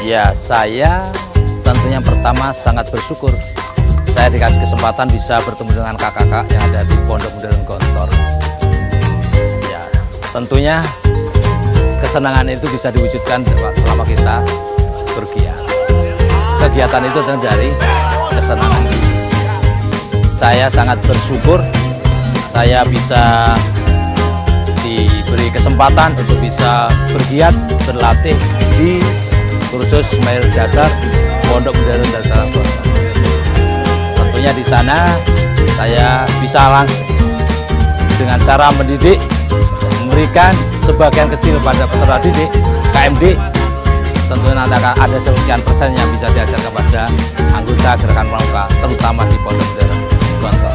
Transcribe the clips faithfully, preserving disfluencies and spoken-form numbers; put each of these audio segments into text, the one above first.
Ya, saya tentunya pertama sangat bersyukur saya dikasih kesempatan bisa bertemu dengan kakak-kakak yang ada di Pondok Modern Gontor. Ya, tentunya kesenangan itu bisa diwujudkan selama kita bergiat. Kegiatan itu terjadi kesenangan. Saya sangat bersyukur saya bisa diberi kesempatan untuk bisa bergiat, berlatih di kursus Semeru Dasar Pondok Modern Dasar Gontor. Tentunya di sana saya bisa langsung dengan cara mendidik, memberikan sebagian kecil pada peserta didik K M D. Tentunya nanti akan ada sekian persen yang bisa diajar kepada anggota Gerakan Pramuka, terutama di Pondok Modern Gontor.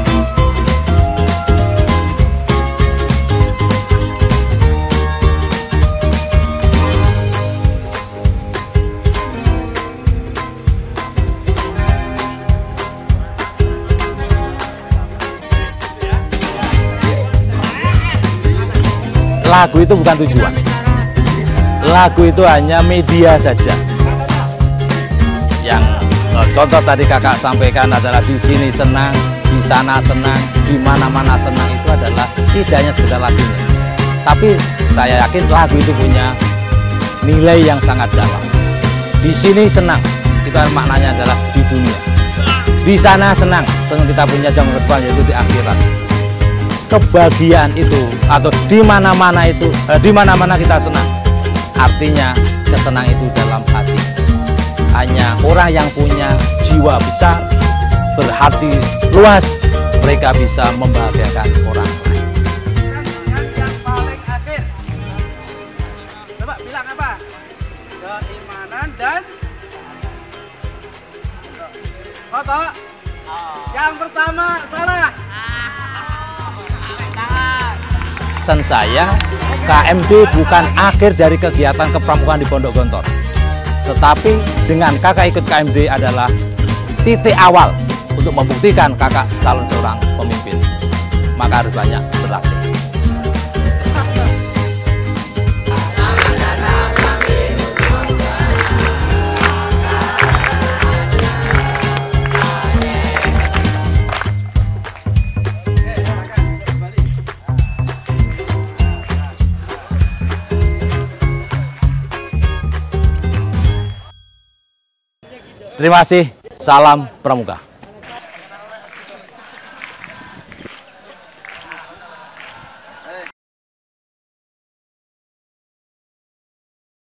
Lagu itu bukan tujuan. Lagu itu hanya media saja. Yang eh, contoh tadi kakak sampaikan adalah di sini senang, di sana senang, di mana-mana senang, itu adalah tidak hanya sekedar lagunya. Tapi saya yakin lagu itu punya nilai yang sangat dalam. Di sini senang, itu maknanya adalah di dunia. Di sana senang, tentu kita punya jam depan yaitu di akhirat. Kebahagiaan itu atau di mana-mana itu, eh, di mana-mana kita senang. Artinya kesenang itu dalam hati. Hanya orang yang punya jiwa besar, berhati luas, mereka bisa membahagiakan orang lain. Yang paling akhir, coba bilang apa? Keimanan dan foto. Yang pertama salah. Pesan saya, K M D bukan akhir dari kegiatan kepramukaan di Pondok Gontor, tetapi dengan kakak ikut K M D adalah titik awal untuk membuktikan kakak calon seorang pemimpin. Maka harus banyak berlatih. Terima kasih, salam pramuka.